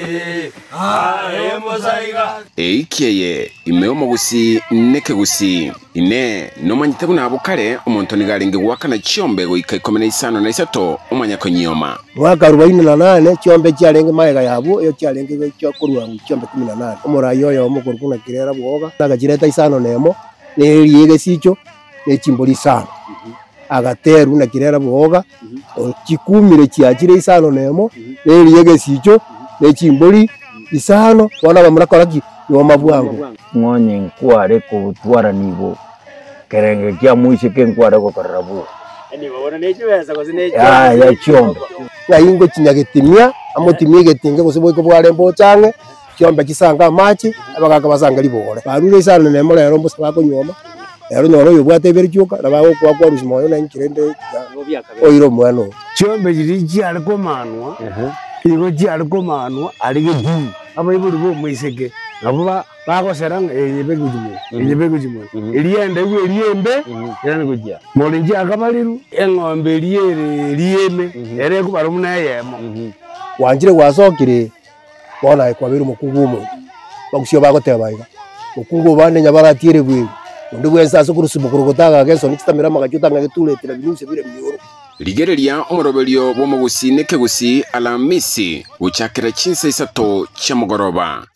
Eikiye imeo mugusi neke gusi ine no manyite kuna abukare umuntu nigaringe gwakana Chiombe goika 15 umanya konyoma mwaka 48 Chiombe cyarenge maega yabo iyo cyarenge cyo kurwa Chiombe 18 umurayo yo mukuru kuna kirera bwoga tagajireta isano nemo neyege sicho nechimboli sana agateru na kirera bwoga kikumire cyakire isano nemo neyege sicho nechimboli isano wana bamurakoraki nyoma bwangu ngonye nkware ko butwara nibo kerenge kya muishe ke nkware ko karabu eni babona nechiweza ko zinechi ya Chiombe ngayingo kinyagetimya amotimye getinge gosiboye ko bware mbo change Chiombe kisanga machi abagaka basanga libore barure isano nemo rero mbo sabako nyoma rero noro yobwate bercyuka nabaho kwa kwa rusimoyo na nkirende oiro mwano Chiombe jiri ariko manwa igo ariko manwa arige du abayiburi bo mwiseke nabuba bako serang yebegujimo iriende yana kujya molinji akabaliru engombe riyeme ere kubara munayemo wanjire wasokire bona kwa biru mukungumo bagusyo bagotebaiga mukungu bane nyabaratire bwe ndi bwensa sokurusumukuru gotaga geso nikitamira magacutanga getuletira binuse bire myoro ligereria umurobelio bo mugusi neke gusi Alamisi uchakira 9 cya mugoroba.